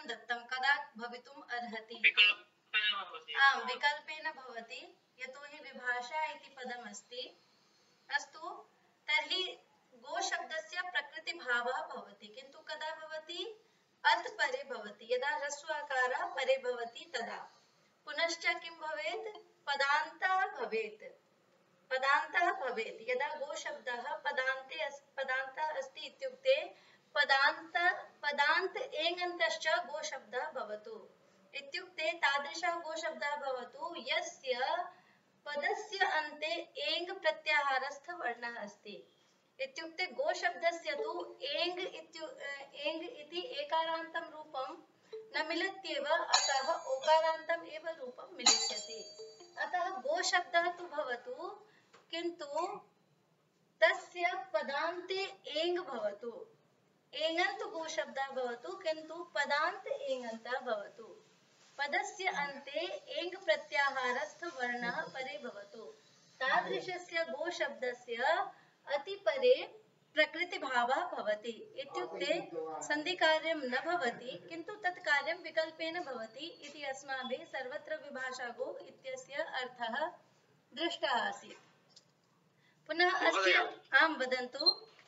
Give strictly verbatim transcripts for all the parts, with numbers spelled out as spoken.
उदाहरणं दत्तं कदा भवितुम् अर्हति आम् विकल्पेन भवति यतोहि विभाषा इति पदम् अस्ति अस्तु तर्हि गो शब्दस्य प्रकृतिभावः भवति किन्तु कदा भवति अत् परे भवति यदा ह्रस्वाकारः परे भवति तदा पुनश्च किं भवेत् पदान्तः भवेत् पदान्तः भवेत् यदा गो शब्दः पदान्ते पदान्तः अस्ति इत्युक्ते पदान्त पदान्त एङन्तश्च गो शब्दः भवतु इत्युक्ते तादृशः गो शब्दः भवतु यस्य पदस्य अन्ते एङ् प्रत्याहारस्थ वर्णः अस्ति इत्युक्ते गो शब्दस्य तु एङ् इत्यु एङ् इति एकारान्तं रूपं न मिलत्येव अतः ओकारान्तम् एव रूपं मिलिष्यति अतः गो शब्दः तु भवतु किन्तु तस्य पदान्ते एङ् भवतु एङन्त गो शब्दः भवतु किन्तु पदान्त एङन्तः भवतु पदस्य अन्ते एङ् प्रत्याहारस्थ वर्णः परे भवतु तादृशस्य गो शब्दस्य अतिपरे प्रकृतिभावः भवति इत्युक्ते सन्धिकार्यं न भवति किन्तु तत् कार्यं विकल्पेन भवति इति अस्माभिः सर्वत्र विभाषा गो इत्यस्य अर्थः दृष्टः आसीत् पुनः अस्य आं वदन्तु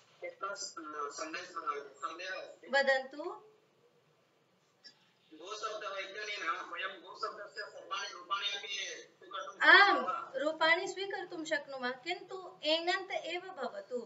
वदन्तु आम् रूपाणि स्वीकर्तुं शक्नुमः किन्तु एङन्त एव भवतु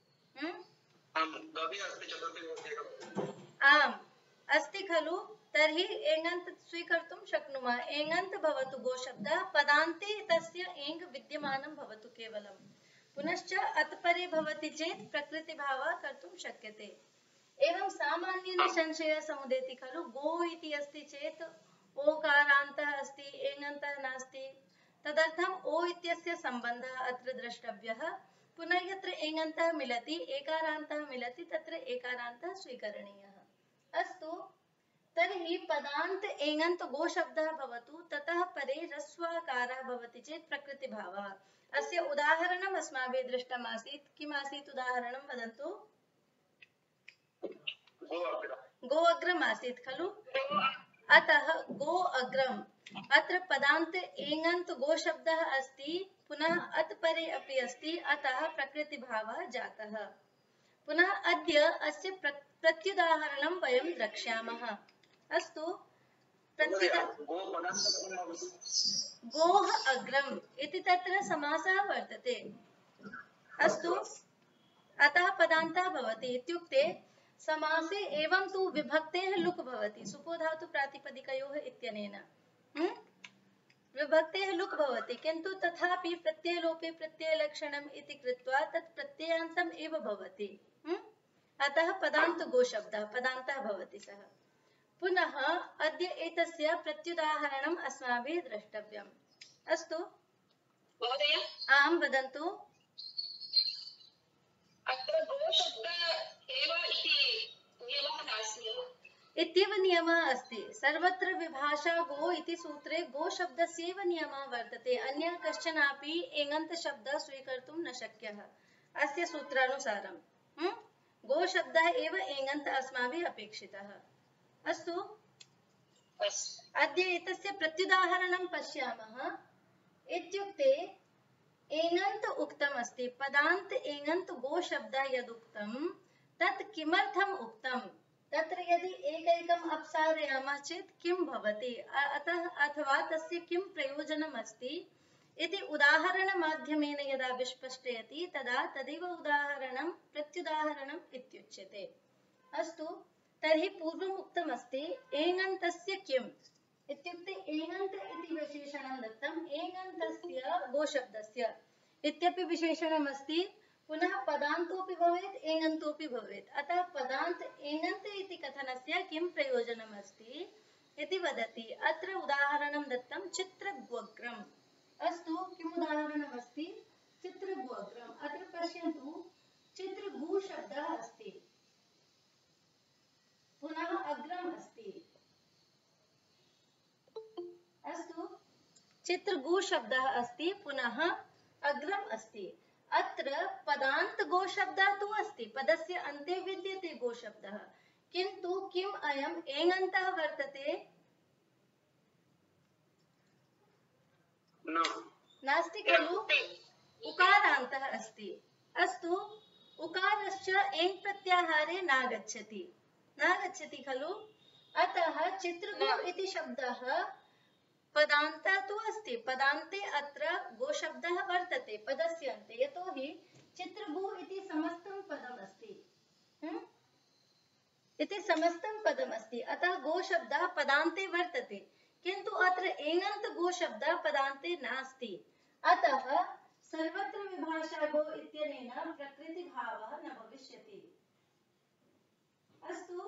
आम् अस्ति खलु तर्हि एङन्त स्वीकर्तुं शक्नुमः एङन्त भवतु गो शब्दः पदान्ते तस्य एङ् विद्यमानं भवतु केवलं पुनश्च अत्परे भवति चेत् प्रकृतिभावः कर्तुं शक्यते एवं सामान्येन संशयः समुदेति खलु गो इति अस्ति चेत् ओकारान्तः अस्ति एङन्तः नास्ति तदर्थम् ओ इत्यस्य सम्बन्धः अत्र द्रष्टव्यः पुनः यत्र एङन्तः मिलति एकारान्तः मिलति तत्र एकारान्तः स्वीकरणीयः अस्तु तर्हि पदान्त एङन्त गो शब्दः भवतु ततः परे ह्रस्वाकारः भवति चेत् प्रकृतिभावः अस्य उदाहरणम् अस्माभिः दृष्टम् आसीत् किम् आसीत् उदाहरणं वदन्तु गो अग्रम् आसीत् खलु अतः गो अग्रम् अत्र पदान्त एङन्त गो शब्दः अस्ति पुनः अत् परे अपि अस्ति अतः प्रकृतिभावः जातः पुनः अद्य अस्य प्रत्युदाहरणं वयं द्रक्ष्यामः अस्तु गोः अग्रम् इति तत्र समासः वर्तते अस्तु अतः पदान्तः भवति इत्युक्ते समासे एवं तु विभक्तेः लुक् भवति सुपो धातु प्रातिपदिकयोः इत्यनेन विभक्तेः लुक् भवति किन्तु तथापि प्रत्ययलोपे प्रत्ययलक्षणम् इति कृत्वा तत् प्रत्ययान्तम् एव भवति अतः पदान्त गो शब्दः पदान्तः भवति सः पुनः अद्य एतस्य प्रत्युदाहरणम् अस्माभिः द्रष्टव्यम् अस्तु महोदय आं वदन्तु अत्र गो शब्दः एव इति नियमः नास्ति इत्येव नियमः अस्ति सर्वत्र विभाषा गो इति सूत्रे गो शब्दस्यैव नियमः वर्तते अन्यः कश्चनापि एङन्त शब्दः स्वीकर्तुं न शक्यः अस्य सूत्रानुसारं गो शब्दः एव एङन्त अस्माभिः अपेक्षितः अस्तु अद्य एतस्य प्रत्युदाहरणं पश्यामः इत्युक्ते एङन्त उक्तम् अस्ति पदान्त एङन्त गो शब्दः यदुक्तं तत् किमर्थम् उक्तं तत्र यदि एकैकम् अपसारयामः चेत् किं भवति अतः अथवा तस्य किं प्रयोजनम् अस्ति इति उदाहरणमाध्यमेन यदा विस्पष्टयति तदा तदेव उदाहरणं प्रत्युदाहरणम् इत्युच्यते अस्तु तर्हि पूर्वम् उक्तमस्ति एङन्तस्य किम् इत्युक्ते एङन्त इति विशेषणं दत्तम् एङन्तस्य गो शब्दस्य इत्यपि विशेषणम् अस्ति पुनः पदान्तोऽपि भवेत् एङन्तोऽपि भवेत् अतः पदान्त एङन्त इति कथनस्य किं प्रयोजनम् अस्ति इति वदति अत्र उदाहरणं दत्तं चित्रग्वग्रम् अस्तु किम् उदाहरणम् अस्ति चित्रग्वग्रम् अत्र पश्यन्तु चित्रगु शब्दः अस्ति पुनः अग्रम अस्ति अस्तु चित्रगु शब्दः अस्ति पुनः अग्रम अस्ति अत्र पदान्त गो शब्दः तु अस्ति पदस्य अन्ते विद्यते गो शब्दः किन्तु किम् अयम् एङन्तः वर्तते? नास्ति खलु, उकारान्तः अस्ति। अस्तु, उकारश्च एङ् प्रत्याहारे नागच्छति नागच्छति खलु। अतः चित्रगो इति शब्दः पदान्तः तु अस्ति, पदान्ते अत्र गो शब्दः वर्तते पदस्य अन्ते, यतोहि चित्रगो इति समस्तं पदमस्ति इति समस्तं पदमस्ति। अतः गो शब्दः पदान्ते वर्तते, किन्तु अत्र एङन्त गो शब्दः पदान्ते नास्ति। अतः सर्वत्र विभाषा गो इत्यनेन प्रकृतिभावः न भविष्यति। अस्तु,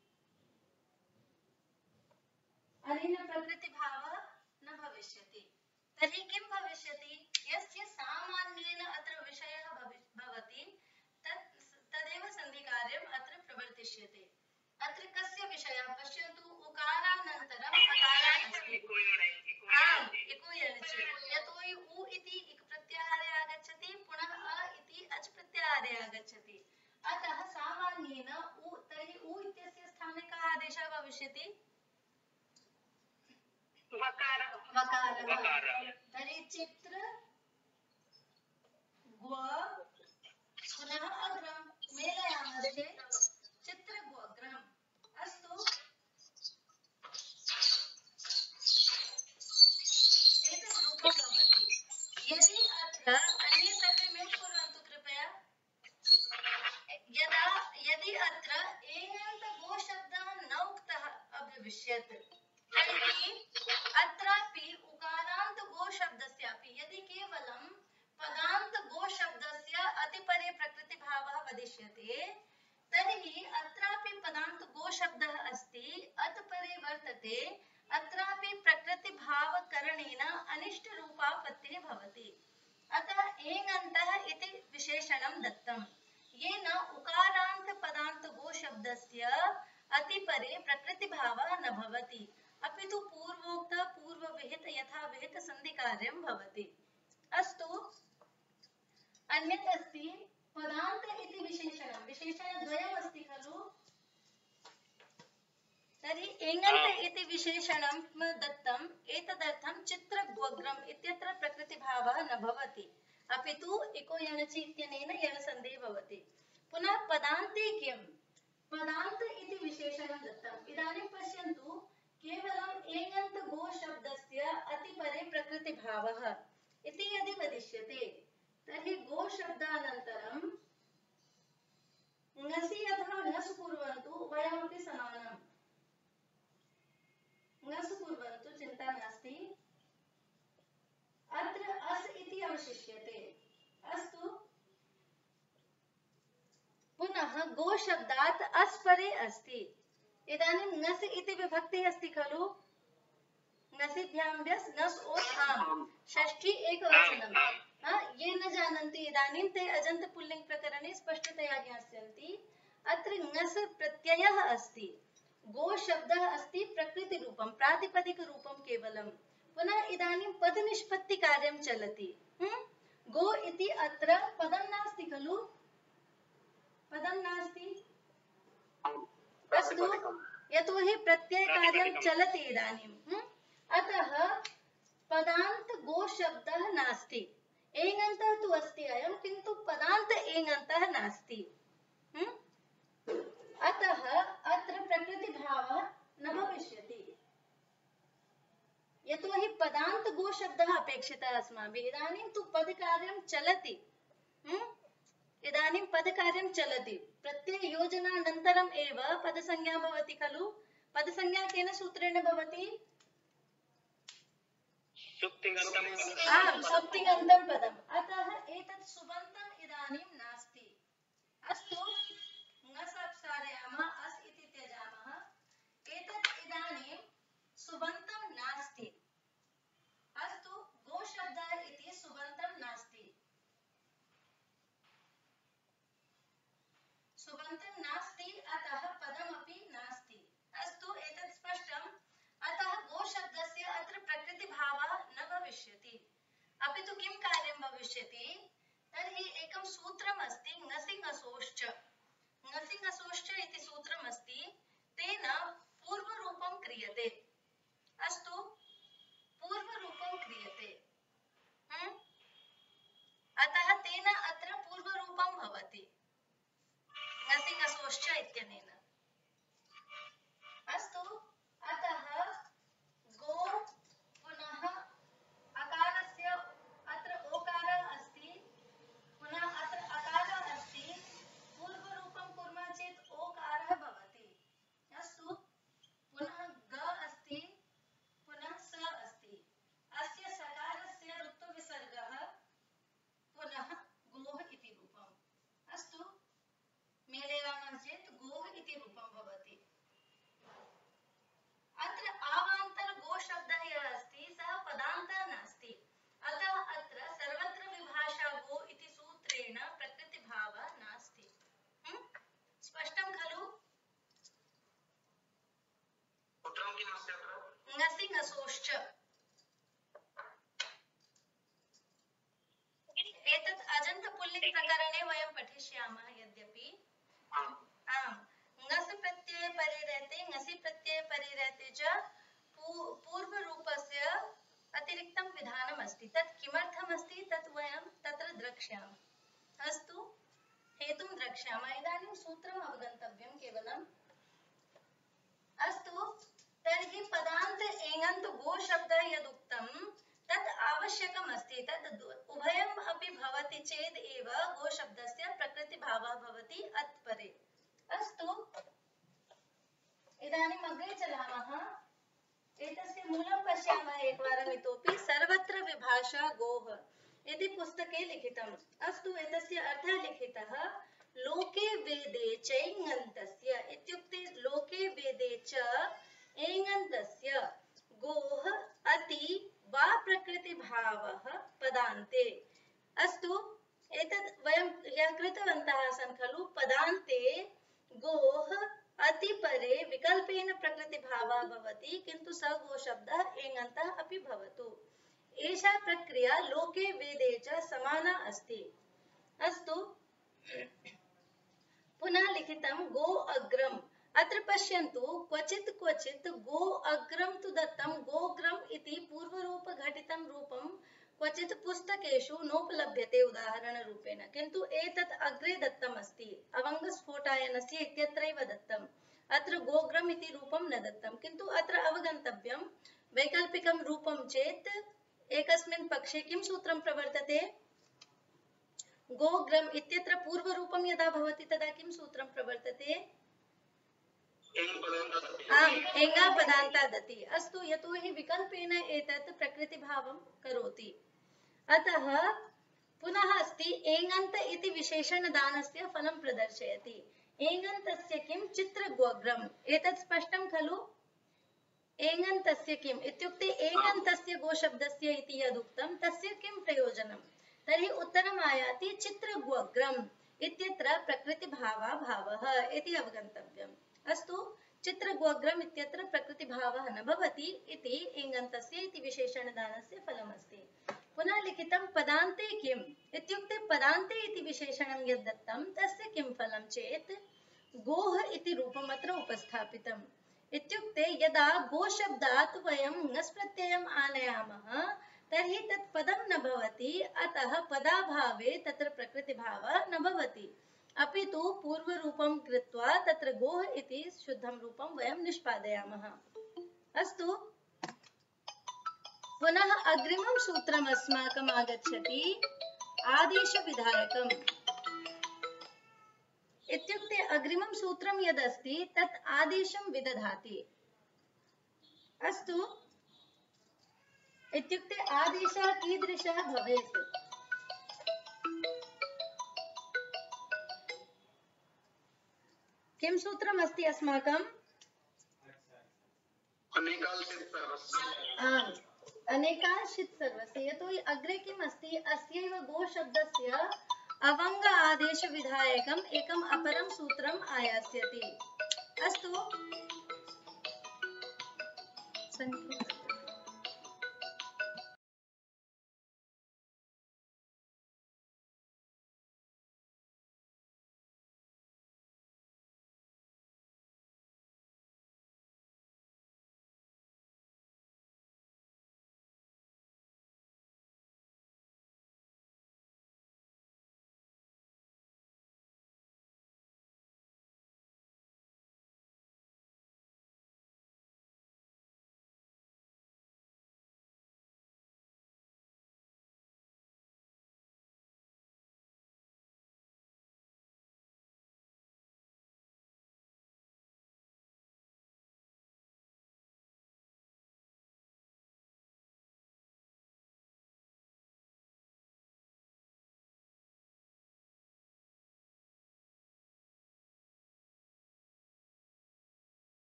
अनेन प्रकृतिभावः न भविष्यति। तर्हि किं भविष्यति? यस्य सामान्येन अत्र विषयः भवति तत् तदेव सन्धिकार्यम् अत्र प्रवर्तिष्यते। अत्र कस्य विषयः पश्यन्तु, उकारानन्तरम् अकारः अस्ति। आम्, इको यणचि, यतोहि उ इति इक् प्रत्याहारे आगच्छति, पुनः अ इति अच् प्रत्याहारे आगच्छति। अतः सामान्येन उ, तर्हि उ इत्यस्य स्थाने कः आदेशः भविष्यति? वकारः। तर्हि चित्र ग्व पुनः अग्रम् मेलयामश्चेत् चित्रग्वग्रम्। अस्तु, एतत् रूपं भवति। यदि अत्र अन्ये सर्वे म्यूट् कुर्वन्तु कृपया। यदा यदि अत्र एङन्त गो शब्दः न उक्तः अभविष्यत्, तर्हि अत्रापि उकारान्त गो शब्दस्यापि यदि केवलं पदान्त गो शब्दस्य अतिपरे प्रकृतिभावः वदिष्यते, तर्हि अत्रापि पदान्त गो शब्दः अस्ति, अतपरे वर्तते, अत्रापि प्रकृतिभावकरणेन अनिष्टरूपापत्तिः भवति। अतः एङन्तः इति विशेषणं दत्तं, येन उकारान्त पदान्त गो शब्दस्य अतिपरे प्रकृतिभावः न भवति, अपितु पूर्वोक्त पूर्वविहित यथाविहित सन्धिकार्यं भवति। अस्तु, अन्यत् अस्ति पदान्त इति विशेषणं। विशेषणद्वयम् अस्ति खलु। तर्हि एङन्त इति विशेषणं दत्तं, एतदर्थं चित्रग्वग्रम् इत्यत्र प्रकृतिभावः न भवति, अपितु इको यणचि इत्यनेन यणसन्धिः भवति। पुनः पदान्ते किम्? पदान्त इति विशेषणं दत्तम्। इदानीं पश्यन्तु, केवलम् एङन्त गो शब्दस्य अतिपरे प्रकृतिभावः इति यदि वदिष्यते, तर्हि गो शब्दानन्तरं ङसि अथवा ङस् कुर्वन्तु, उभयमपि समानम्। ङस् कुर्वन्तु, चिन्ता नास्ति। अत्र अस् इति अवशिष्यते। अस्तु, पुनः गो शब्दात् अस् परे अस्ति। इदानीं ङस् इति विभक्तिः अस्ति खलु। ङसिभ्याम्भ्यस् ङस् ओस् आम्, षष्ठी एकवचनं। ये न जानन्ति इदानीं ते अजन्त पुल्लिङ्ग प्रकरणे स्पष्टतया ज्ञास्यन्ति। अत्र ङस् प्रत्ययः अस्ति, गो शब्दः अस्ति प्रकृतिरूपं, प्रातिपदिकरूपं केवलं। पुनः इदानीं पदनिष्पत्ति कार्यं चलति। गो इति अत्र पदं नास्ति खलु, पदं नास्ति। अस्तु, यतोहि प्रत्ययकार्यं चलति इदानीं। अतः पदान्त गो शब्दः नास्ति। एङन्तः तु अस्ति अयं, किन्तु पदान्त एङन्तः नास्ति। अतः अत्र प्रकृतिभावः न भविष्यति, यतोहि पदान्त गो शब्दः अपेक्षितः अस्माभिः। इदानीं तु पदकार्यं चलति। इदानीं पदकार्यं चलति, प्रत्यययोजनानन्तरम् एव पदसंज्ञा भवति खलु। पदसंज्ञा केन सूत्रेण भवति? आम्, सुप्तिङन्तं पदम्। अतः एतत् सुबन्तम् इदानीं नास्ति। अस्तु, ङस् अपसारयामः, अस् इति त्यजामः। एतत् इदानीं सुबन्तं नास्ति। अस्तु, गो शब्दः इति सुबन्तं नास्ति, सुबन्तं नास्ति, अतः पदमपि नास्ति। अस्तु, एतत् स्पष्टम्। अतः गो शब्दस्य अत्र प्रकृतिभावः न भविष्यति, अपितु किं कार्यं भविष्यति? तर्हि एकं सूत्रम् अस्ति, ङसि ङसोश्च। ङसि ङसोश्च इति सूत्रम् अस्ति। रसोश्च एतत् अजन्त पुल्लिङ्ग प्रकरणे वयं पठिष्यामः यद्यपि आम् ङस् प्रत्यये परे रहते ङसि प्रत्यये परे रहते च पूर्व रूपस्य अतिरिक्तं विधानम् अस्ति तत् किमर्थम् अस्ति तत् वयं तत्र द्रक्ष्यामः अस्तु हेतुं द्रक्ष्यामः इदानीं सूत्रम् अवगन्तव्यं केवलम् अस्तु तर्हि पदान्त एङन्त गो शब्दः यदुक्तं तत् आवश्यकम् अस्ति तत् उभयम् अपि भवति चेत् एव गो शब्दस्य प्रकृतिभावः भवति अत्परे अस्तु इदानीम् अग्रे चलामः एतस्य मूलं पश्यामः एकवारम् इतोपि सर्वत्र विभाषा गोः इति पुस्तके लिखितम् अस्तु एतस्य अर्थः लिखितः लोके वेदे चैङन्तस्य इत्युक्ते लोके वेदे च एङन्तस्य गोः अति वा प्रकृतिभावः पदान्ते अस्तु एतद् वयं यः कृतवन्तः आसन् खलु पदान्ते गोः अतिपरे विकल्पेन प्रकृतिभावः भवति किन्तु स गो शब्दः एङन्तः अपि भवतु एषा प्रक्रिया लोके वेदे च समाना अस्ति अस्तु पुनः लिखितं गो अग्रम अत्र पश्यन्तु क्वचित् क्वचित् गो अग्रम तु दत्तं गोग्रम इति पूर्वरूप घटितं रूपं क्वचित् पुस्तकेषु नोपलभ्यते उदाहरण रूपेण किन्तु एतत् अग्रे दत्तम् अस्ति अवङ्गस्फोटायनस्य इत्यत्रैव दत्तम् अत्र गोग्रम इति रूपं न दत्तं किन्तु अत्र अवगन्तव्यं वैकल्पिकं रूपं चेत् एकस्मिन् पक्षे किं सूत्रं प्रवर्तते गोग्रम इत्यत्र पूर्वरूपं यदा भवति तदा किं सूत्रं प्रवर्तते आम् एङा पदान्तादति अस्तु यतोहि विकल्पेन एतत् प्रकृतिभावं करोति अतः पुनः अस्ति एङन्त इति विशेषणदानस्य फलं प्रदर्शयति एङन्तस्य किं चित्रगोग्रम एतत् स्पष्टं खलु एङन्तस्य किम् इत्युक्ते एङन्तस्य गोशब्दस्य इति यदुक्तं तस्य किं प्रयोजनं तर्हि उत्तरम् आयाति चित्रगोग्रम इत्यत्र प्रकृतिभावः भावः इति अवगन्तव्यम् अस्तु चित्रगोग्रम इत्यत्र प्रकृतिभावः न भवति इति एङन्तस्य इति विशेषणदानस्य फलमस्ति पुनः लिखितं पदान्ते किम् इत्युक्ते पदान्ते इति विशेषणं यद् दत्तं तस्य किं फलं चेत् गोः इति रूपम् अत्र उपस्थापितम् इत्युक्ते यदा गो शब्दात् वयं ङस् प्रत्ययम् आनयामः तर्हि तत् पदं न भवति अतः पदाभावे तत्र प्रकृतिभावः न भवति अपि तु पूर्वरूपं कृत्वा तत्र गोः इति शुद्धं रूपं वयं निष्पादयामः अस्तु पुनः अग्रिमं सूत्रम् अस्माकम् आगच्छति आदेशविधायकम् इत्युक्ते अग्रिमं सूत्रं यदस्ति तत् आदेशं विदधाति अस्तु इत्युक्ते आदेशः कीदृशः भवेत् किं सूत्रम् अस्ति अस्माकम् आम् अनेकाश्चित् सर्वस्य यतोहि अग्रे किम् अस्ति अस्यैव गो शब्दस्य अवङ्ग आदेश विधायकम् एकम् अपरं सूत्रम् आयास्यति अस्तु